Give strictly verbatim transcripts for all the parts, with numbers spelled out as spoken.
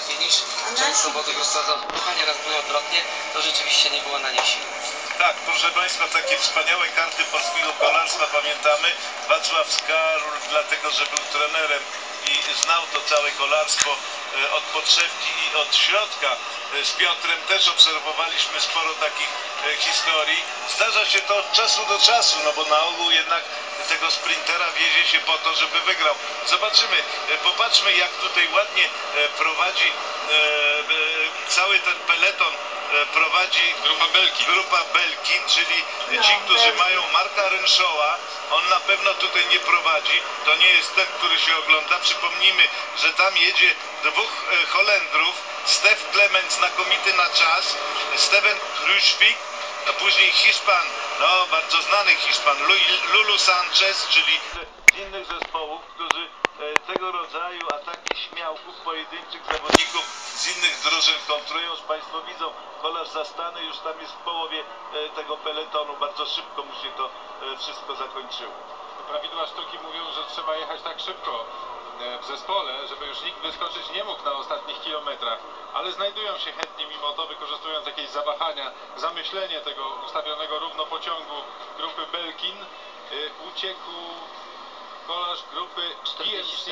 lepiej niż często Wodogród sadzał. Nieraz było odwrotnie, to rzeczywiście nie było na niej siły. Tak, proszę Państwa, takie wspaniałe karty polskiego kolarstwa pamiętamy. Wacław Skarul, dlatego że był trenerem i znał to całe kolarstwo od podszewki i od środka. Z Piotrem też obserwowaliśmy sporo takich historii. Zdarza się to od czasu do czasu, no bo na ogół jednak tego sprintera wiezie się po to, żeby wygrał. Zobaczymy, popatrzmy, jak tutaj ładnie prowadzi cały ten peleton, prowadzi grupa Belkin. Grupa Belkin, czyli ci, którzy mają Marka Renshaw'a. On na pewno tutaj nie prowadzi. To nie jest ten, który się ogląda. Przypomnijmy, że tam jedzie dwóch Holendrów. Stef Clement, znakomity na czas. Steven Kruijswijk, a później Hiszpan, no bardzo znany Hiszpan, Lulu Sanchez, czyli z innych zespołów, którzy tego rodzaju ataki śmiałków, pojedynczych zawodników z innych drużyn kontrują. Już Państwo widzą, kolarz zastany już tam jest w połowie tego peletonu. Bardzo szybko mu się to wszystko zakończyło. Prawidła sztuki mówią, że trzeba jechać tak szybko w zespole, żeby już nikt wyskoczyć nie mógł na ostatnich kilometrach, ale znajdują się chętni mimo to, wykorzystując jakieś zawahania, zamyślenie tego ustawionego równo pociągu grupy Belkin. Uciekł kolarz grupy G M C.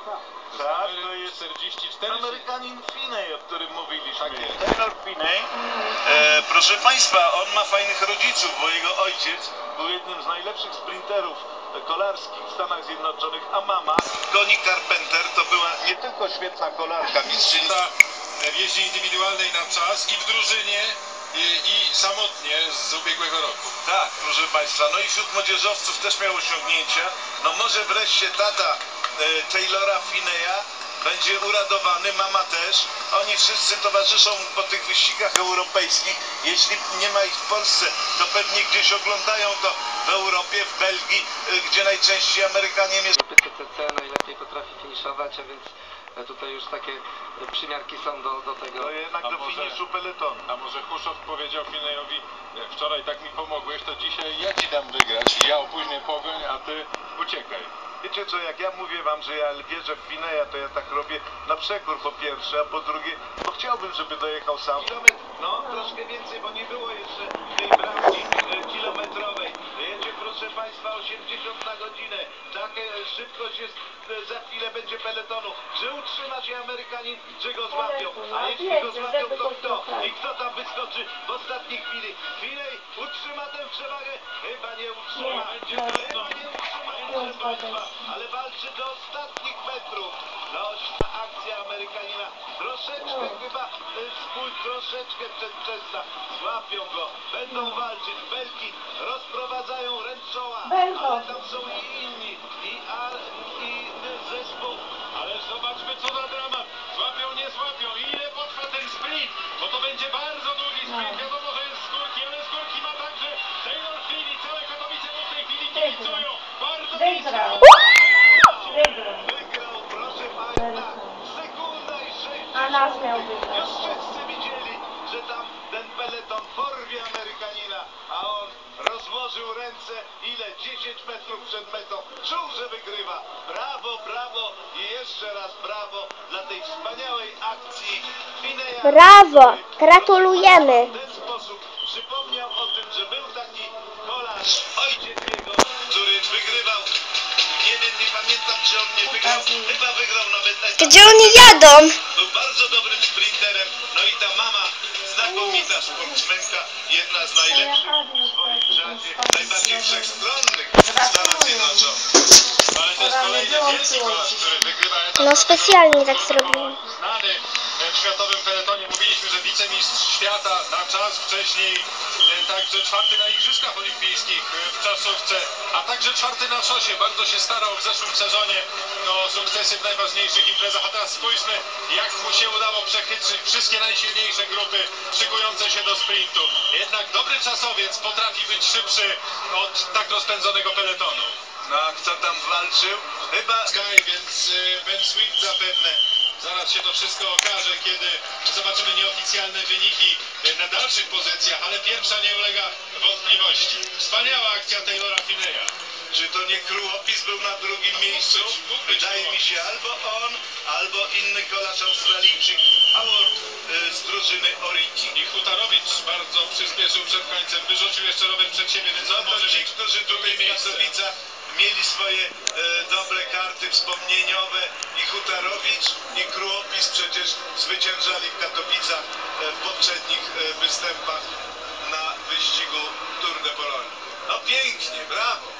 Tak, to jest czterdzieści cztery. Amerykanin Finney, o którym mówiliśmy. Tak jest. Taylor Finney. E, proszę Państwa, on ma fajnych rodziców, bo jego ojciec był jednym z najlepszych sprinterów kolarskich w Stanach Zjednoczonych, a mama, Connie Carpenter, to była nie tylko świetna kolarka, mistrzyni w jeździe indywidualnej na czas i w drużynie, i, i samotnie z ubiegłego roku. Tak, proszę Państwa, no i wśród młodzieżowców też miał osiągnięcia. No może wreszcie tata e, Taylora Finneya będzie uradowany, mama też. Oni wszyscy towarzyszą po tych wyścigach europejskich. Jeśli nie ma ich w Polsce, to pewnie gdzieś oglądają to w Europie, w Belgii, e, gdzie najczęściej Amerykanie mieszkają. Grupy C C C najlepiej potrafi finiszować, a więc tutaj już takie przymiarki są do, do tego. To jednak a do może, finiszu peletonu. A może Huszow powiedział Finneyowi, wczoraj tak mi pomogłeś, to dzisiaj ja ci dam wygrać. Ja opóźnię pogoń, a ty uciekaj. Wiecie co, jak ja mówię wam, że ja wierzę w Finneya, to ja tak robię na przekór po pierwsze, a po drugie, bo chciałbym, żeby dojechał sam. No, troszkę więcej, bo nie było jeszcze tej bramki e, kilometrowej. Jedzie, proszę Państwa, osiemdziesiąt na godzinę. Taka szybkość jest, e, za chwilę będzie peletonu. Czy utrzyma się Amerykanin, czy go złapią? A jeśli go złapią, to kto? I kto tam wyskoczy w ostatniej chwili? Finney utrzyma tę przewagę? Chyba nie utrzyma. Chyba nie utrzyma, proszę Państwa. Ale walczy do ostatnich metrów. No, ta akcja Amerykanina troszeczkę chyba e, spój, troszeczkę przedwczesna. Złapią go, będą walczyć. Belki rozprowadzają Renshaw'a, ale tam są i inni. I Ar, i zespół. Ale zobaczmy, co za dramat. Złapią, nie złapią. Ile potrwa ten sprint? Bo to będzie bardzo długi sprint. Wiadomo, że jest z górki, ale z górki ma także Taylor Finney. Całe Katowice mu w tej chwili kibicują. Bardzo blisko. Wygrał, proszę Państwa, sekunda i sześć. A nas miał wygrać. Już wszyscy widzieli, że tam ten peleton porwie Amerykanina, a on rozłożył ręce, ile? dziesięć metrów przed metą. Czuł, że wygrywa. Brawo, brawo i jeszcze raz brawo dla tej wspaniałej akcji Finneya. Brawo! Gratulujemy! W ten sposób przypomniał o tym, że był taki kolarz, ojciec jego, który wygrywał. Nie wiem, nie pamiętam, czy on nie wygrał. Chyba wygrał nawet etap. Gdzie oni jadą? Był bardzo dobrym sprinterem. No i ta mama, znakomita sportsmenka, jedna z najlepszych w swoim czasie, najbardziej wszechstronnych w Stanach Zjednoczonych. Ale to jest kolejny wielki kolarz, który wygrywa etap. No specjalnie tak zrobiłem. Znany w światowym peletonie. Mówiliśmy, że wicemistrz świata na czas, wcześniej e, także czwarty na Igrzyskach Olimpijskich e, w czasówce, a także czwarty na szosie. Bardzo się starał w zeszłym sezonie o sukcesy w najważniejszych imprezach, a teraz spójrzmy, jak mu się udało przechytrzyć wszystkie najsilniejsze grupy szykujące się do sprintu. Jednak dobry czasowiec potrafi być szybszy od tak rozpędzonego peletonu. No a kto tam walczył? Chyba Sky, więc e, Ben Swift zapewne. Zaraz się to wszystko okaże, kiedy zobaczymy nieoficjalne wyniki na dalszych pozycjach, ale pierwsza nie ulega wątpliwości. Wspaniała akcja Taylora Finneya. Czy to nie Kruopis był na drugim miejscu? Wydaje mi się albo on, albo inny kolarz Australijczyk Howard e, z drużyny Orinki. I Hutarowicz bardzo przyspieszył przed końcem, wyrzucił jeszcze rower przed siebie, więc No on to może ci, mieć którzy tutaj drugie w miejsce. Katowicach mieli swoje e, dobre karty wspomnieniowe, i Hutarowicz, i Kruopis przecież zwyciężali w Katowicach e, w poprzednich e, występach na wyścigu Tour de Pologne. No pięknie, brawo!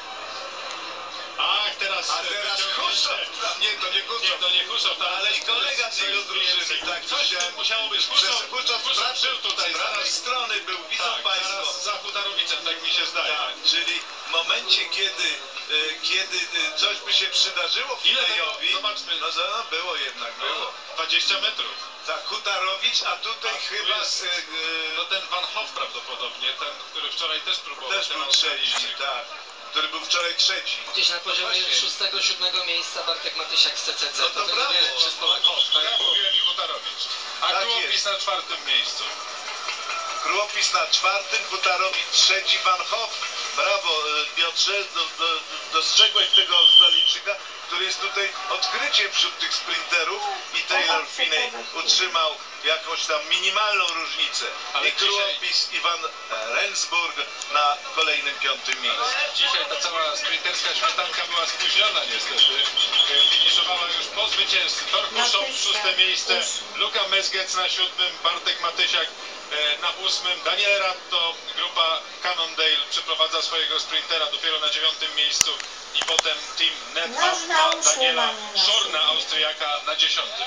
Ach, teraz A e, teraz wyciągnięcie. Huszow! Nie, to nie Nie, Huszow. to nie Huszow, Ale ale i kolega z coś jego drużyny, więcej. tak, Coś widziałem. tu musiało być. Przez Huszow, Huszow z Huszow prawej- był tutaj, z prawej zaraz, strony był, widzą tak, Państwo. zaraz za Hutarowiczem, tak mi się zdaje. Tak, czyli w momencie, kiedy, e, kiedy e, coś by się przydarzyło Ile tego? Finejowi, Zobaczmy. no, za- no było jednak, było. dwadzieścia metrów. Tak, Hutarowicz, a tutaj A tu chyba jest- e, e, No ten Van Hoff prawdopodobnie, ten, który wczoraj też próbował. też ten był trzeci, Australijczyk. tak, który był wczoraj trzeci. Gdzieś na poziomie Właśnie. szóstego, siódmego miejsca Bartek Matysiak z C C C. No to będzie brawo. pierwszy z Polaków. Tak jak mówiłem, i Hutarowicz. A Tak Kruopis jest. na czwartym miejscu. Kruopis na czwartym, Hutarowicz trzeci, Van Hoff. Brawo e, Piotrze, do, do, dostrzegłeś tego Australijczyka, który jest tutaj odkryciem wśród tych sprinterów, i Taylor Finney utrzymał jakąś tam minimalną różnicę. Ale I dzisiaj- Kruopis i Van Rensburg na kolejnym piątym miejscu. Dzisiaj ta cała sprinterska śmietanka była spóźniona niestety. E, Finiszowała już po zwycięzcy. Torkuszow szóste miejsce, Luka Mezgec na siódmym, Bartek Matysiak e, na ósmym, Daniel Ratto, grupa Cannondale przeprowadza swojego sprintera dopiero na dziewiątym miejscu i potem Team Netmap ma Daniela Szorna, Austriaka, na dziesiątym.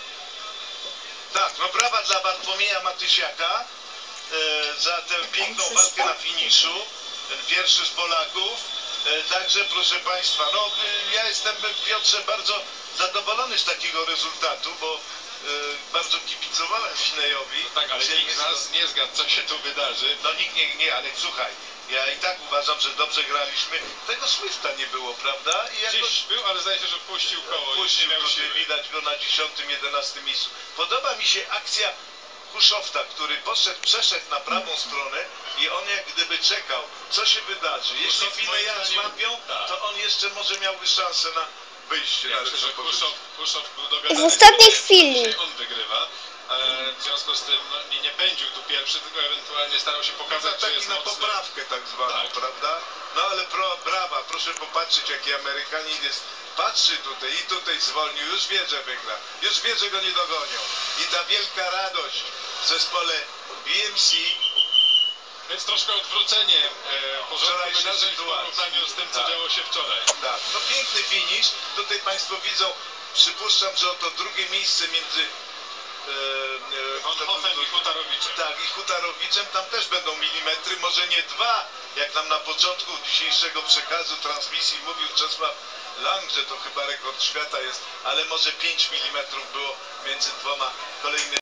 Tak, no brawa dla Bartłomieja Matysiaka e, za tę piękną walkę na finiszu. Ten pierwszy z Polaków. E, także proszę Państwa, no e, ja jestem, Piotrze, bardzo zadowolony z takiego rezultatu, bo e, bardzo kibicowałem Finejowi. Tak, ale nikt z nas nie zgadł, co się tu wydarzy. No nikt nie, nie, ale słuchaj, ja i tak uważam, że dobrze graliśmy. Tego Swifta nie było, prawda? I jakoś Gdzieś był, ale zdaje się, że puścił koło, już nie puścił, miał tutaj siły. widać go na dziesiątym, jedenastym miejscu. Podoba mi się akcja Huszowta, który poszedł, przeszedł na prawą stronę i on jak gdyby czekał, co się wydarzy. Jeśli Huszow, moim Fineja zdaniem, złapią, tak. to on jeszcze może miałby szansę na wyjście Ja na myślę, lepszą że pozycję. Huszow, Huszow był dogadany. W ostatniej z tym, chwili. Dzisiaj on wygrywa. E, w związku z tym no, nie, nie pędził tu pierwszy, tylko ewentualnie starał się No, pokazać, że taki jest na mocny. poprawkę tak zwaną, Tak. prawda? No ale pro, brawa, proszę popatrzeć, jaki Amerykanin jest. Patrzy tutaj i tutaj zwolnił, już wie, że wygra. Już wie, że go nie dogonią. I ta wielka radość w zespole B M C. Więc troszkę odwrócenie e, porządku Wczorajszej wydarzeń w sytuacji. porównaniu z tym, co Tak. działo się wczoraj. Tak, no piękny finisz. Tutaj Państwo widzą, przypuszczam, że oto drugie miejsce między e, e, Van Hoffem i Hutarowiczem. Tak, i Hutarowiczem, tam też będą milimetry, może nie dwa, jak nam na początku dzisiejszego przekazu transmisji mówił Czesław Lang, że to chyba rekord świata jest, ale może pięć milimetrów było między dwoma kolejnymi